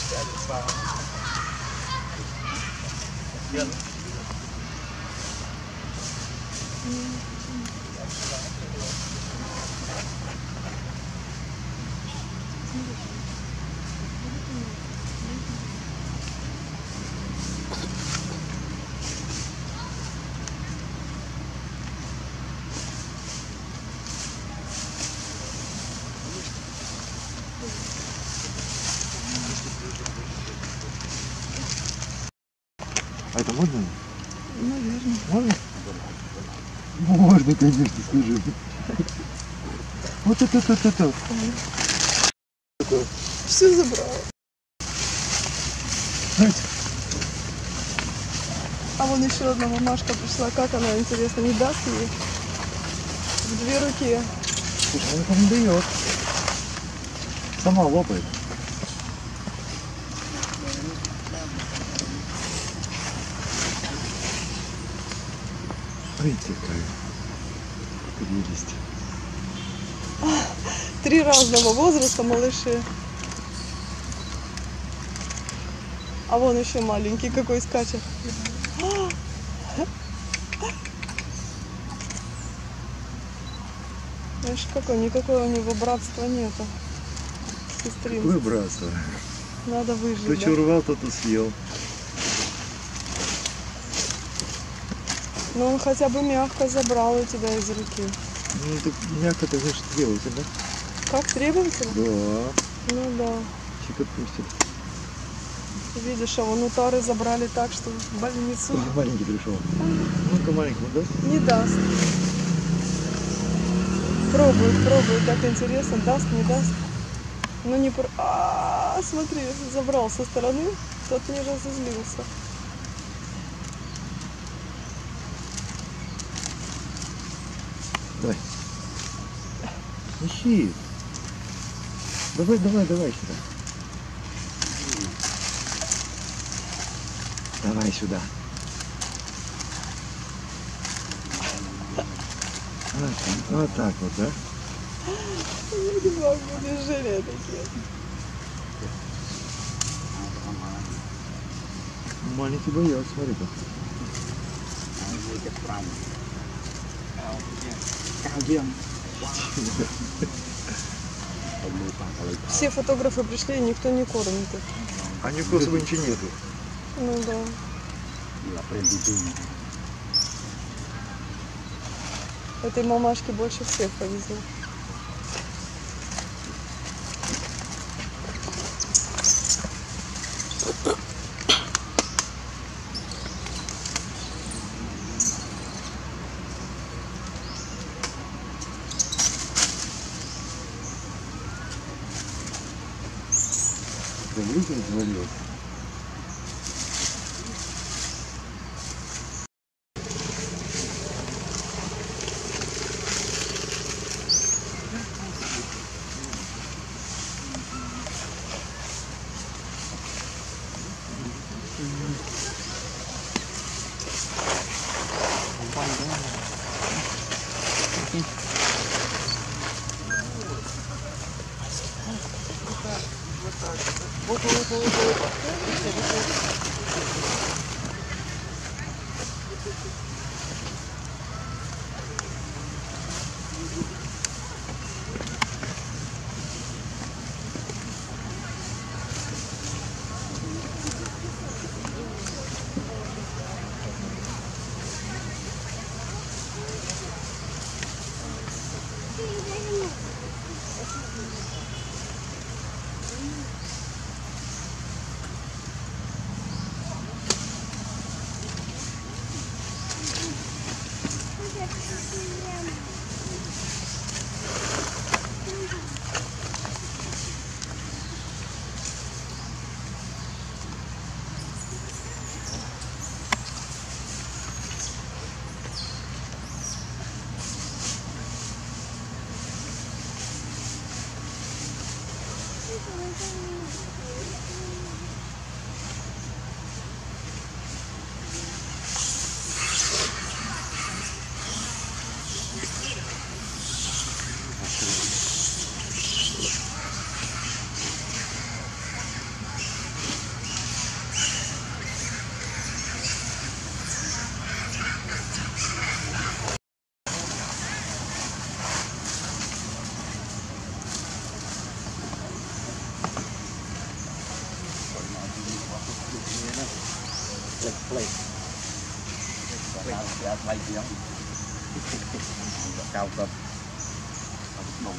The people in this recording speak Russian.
А это можно? Наверное. Можно? Можно, конечно, скажи. Вот это. Все забрала. А вон еще одна бумажка пришла. Как она, интересно, не даст ей? В 2 руки. Слушай, она там не дает. Сама лопает. Видите, какая прелесть. 3 разного возраста малыши. А вон еще маленький какой скачет. Знаешь, какой, никакого у него братства нету. Сестринца. Какое братство. Надо выжить. Кто что урвал, тот и съел. Но он хотя бы мягко забрал у тебя из руки. Ну так мягко, ты знаешь, требовательно. Как, требовательно? Да. Ну да. Чик отпустит. Видишь, а вон у Тары забрали так, что в больницу. Маленький пришел. Ну-ка маленькому даст? Не даст. Пробует, так интересно, даст, не даст. Ну не про... смотри, забрал со стороны, тот не разозлился. Давай. Ищи. Давай сюда. Давай сюда. Вот так вот, да? Я не могу, движения такие. Маленький боец, смотри-ка. Все фотографы пришли, и никто не кормит их. А ни у кого с собой ничего нету. Ну да. Этой мамашке больше всех повезло. Видите, развалилось. Plek. Đã thay gì đó. Cao cấp. Nồng.